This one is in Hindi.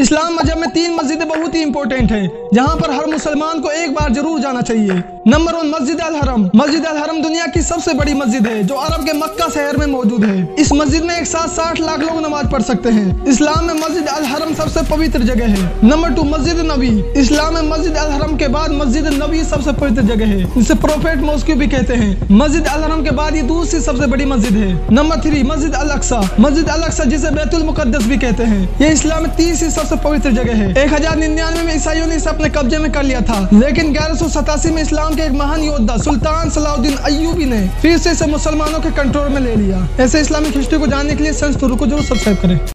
इस्लाम मजहब में 3 मस्जिदें बहुत ही इंपॉर्टेंट हैं, जहां पर हर मुसलमान को एक बार जरूर जाना चाहिए। नंबर 1 मस्जिद अल हरम। मस्जिद अल हरम दुनिया की सबसे बड़ी मस्जिद है जो अरब के मक्का शहर में मौजूद है। इस मस्जिद में एक साथ 60 लाख लोग नमाज पढ़ सकते हैं। इस्लाम में मस्जिद अल हरम सबसे पवित्र जगह है। नंबर 2 मस्जिद नबी। इस्लाम में मस्जिद अल हरम के बाद मस्जिद नबी सबसे पवित्र जगह है, जिसे प्रोफेट मॉस्क भी कहते हैं। मस्जिद अल हरम के बाद ये दूसरी सबसे बड़ी मस्जिद है। नंबर 3 मस्जिद अल अक्सा। मस्जिद अल अक्सा जिसे बैतुल मुकद्दस भी कहते हैं, ये इस्लाम में तीसरी सबसे पवित्र जगह है। 1099 में ईसाइयों ने इसे अपने कब्जे में कर लिया था, लेकिन 1187 में इस्लाम के एक महान योद्धा सुल्तान सलाउद्दीन अय्यूबी ने फिर से इसे मुसलमानों के कंट्रोल में ले लिया। ऐसे इस्लामिक हिस्ट्री को जानने के लिए सेंस तुर्क को जरूर सब्सक्राइब करें।